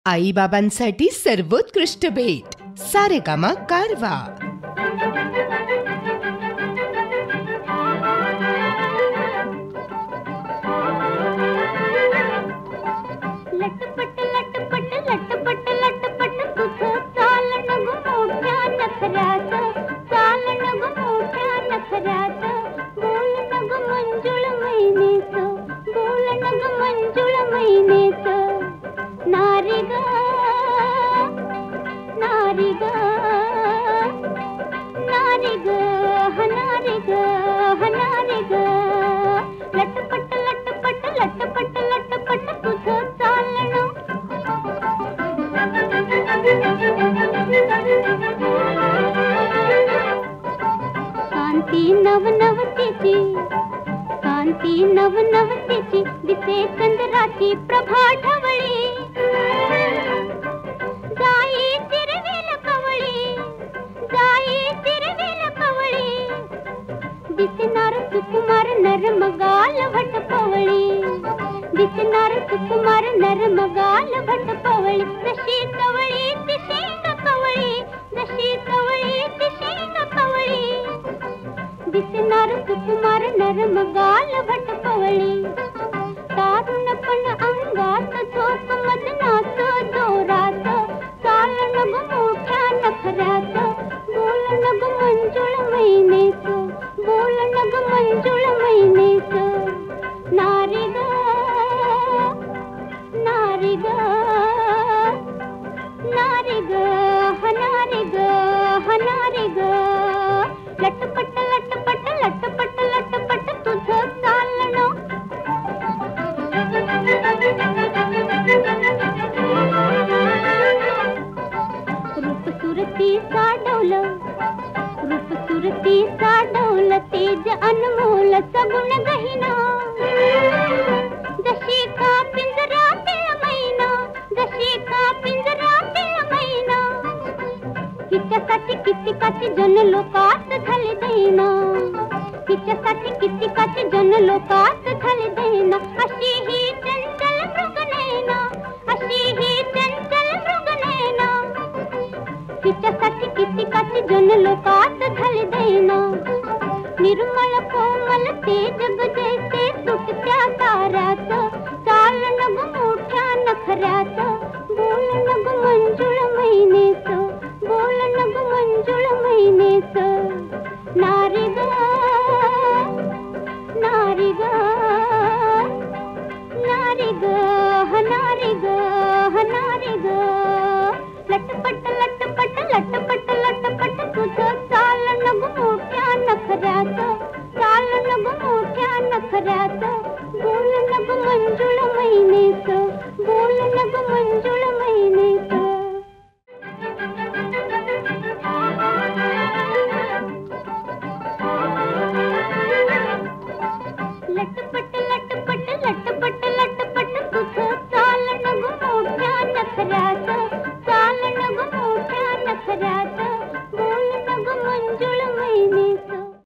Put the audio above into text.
आई बाबांसाठी सर्वोत्कृष्ट भेट सारेगामा कारवा. लटपट लटपट लटपट लटपट तुझं चालणं ग मोठ्या नखऱ्याचं, चालणं ग मोठ्या नखऱ्याचं, बोलणं ग मंजुळ मैनेचं, बोलणं ग मंजुळ मैनेचं. नारी ग नारी ग नारी ग हनारी ग हनारी ग. लटपट लटपट लटपट लटपट तुझं चालणं. कांती नवनवतेची, कांती नवनवतेची, दिसे चंद्राची प्रभा ढवळी. जाई तिरवेल कवळी, जाई तिरवेल कवळी, दिसणार सुकुमार नरम गाल भटपवळी, दिसणार सुकुमार नरम गाल भटपवळी. जशी कवळी ती शेंग कवळी, जशी कवळी ती शेंग कवळी, दिसणार सुकुमार नरम गाल भटपवळी. तारुणपण अंगात झोप मदनात जोरात, चालणं ग मोठ्या नखऱ्यात, बोलणं ग मंजुळ मैनेचं, बोलणं ग मंजुळ मैनेचं. नारी ग नारी ग नारी ग हनारी ग हनारी ग. लटपट लटपट लटपट लटपट तुझं चालणं. रूप सुरती साडवलं, रूप सुरती साडवलं, तेज अनमोल सगुण गहिना. जशी का पिंजरातील मैना, जशी का पिंजरातील मैना, हिच्यासाठी कितीकाची जन लोकात झाले दैना, हिच्यासाठी कितीकाची जन लोकात झाले दैना. अशी ही चंचल मृगनयना, अशी ही चंचल मृगनयना, हिच्यासाठी कितीकाची जन लोकात झाले दैना. निर्मळ कोमल ते जग जैसे सुटत्या ताऱ्यात, चालणं ग मोठ्या नखऱ्यात, बोलणं ग मंजुळ मैनेचं, बोलणं ग मंजुळ मैनेचं. नारी ग नारी ग नारी ग हनारी ग हनारी ग. लटपट लटपट लटपट लटपट तुझं चालणं ग मोठ्या नखऱ्यात, चालणं ग मोठ्या नखऱ्यात, बोलणं ग मंजुळ मैनेचं, बोलणं ग मंजुळ